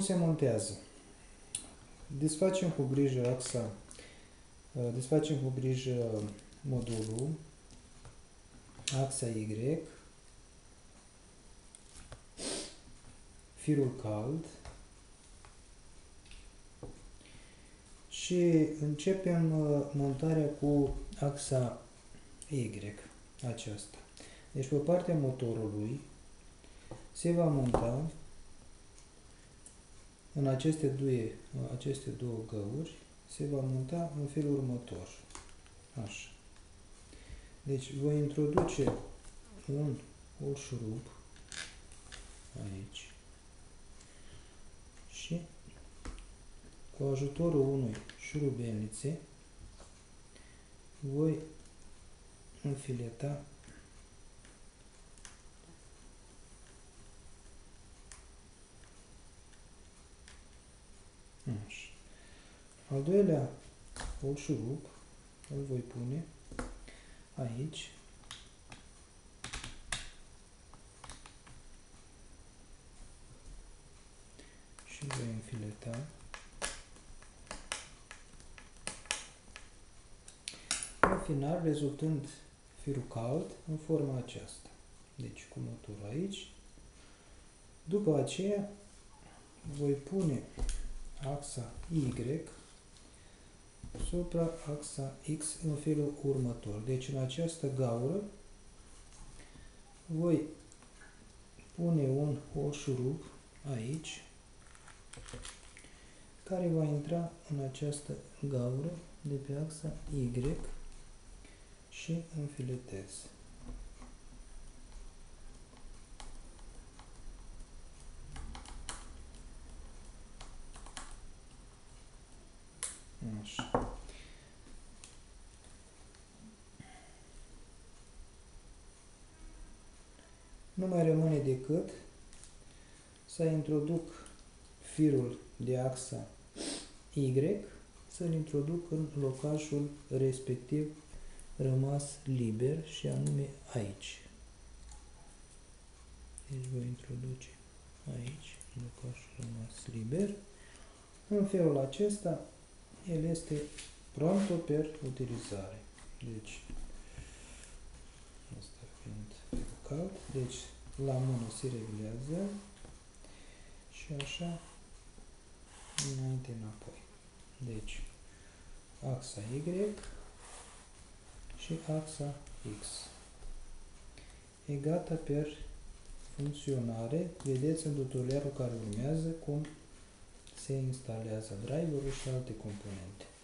se montează? Desfacem cu grijă axa, desfacem cu grijă modulul, axa Y, firul cald și începem montarea cu axa Y, aceasta. Deci pe partea motorului se va monta în aceste două găuri, se va monta în felul următor. Așa. Deci voi introduce un șurub aici și cu ajutorul unui șurubelnițe voi înfileta așa. Al doilea șurub îl voi pune aici și voi înfileta. În final, rezultând firul cald în forma aceasta. Deci cu motorul aici. După aceea voi pune axa Y supra axa X în felul următor. Deci în această gaură voi pune un șurub aici care va intra în această gaură de pe axa Y și înfiletez. Așa. Nu mai rămâne decât să introduc firul de axa Y, să-l introduc în locașul respectiv rămas liber și anume aici. Deci voi introduce aici locașul rămas liber. În felul acesta el este pronto per utilizare. Deci asta fiind cald, deci la mână se reglează și așa înainte înapoi. Deci axa Y și axa X. E gata per funcționare. Vedeți în tutorialul care urmează cum se instalează driverul și alte componente.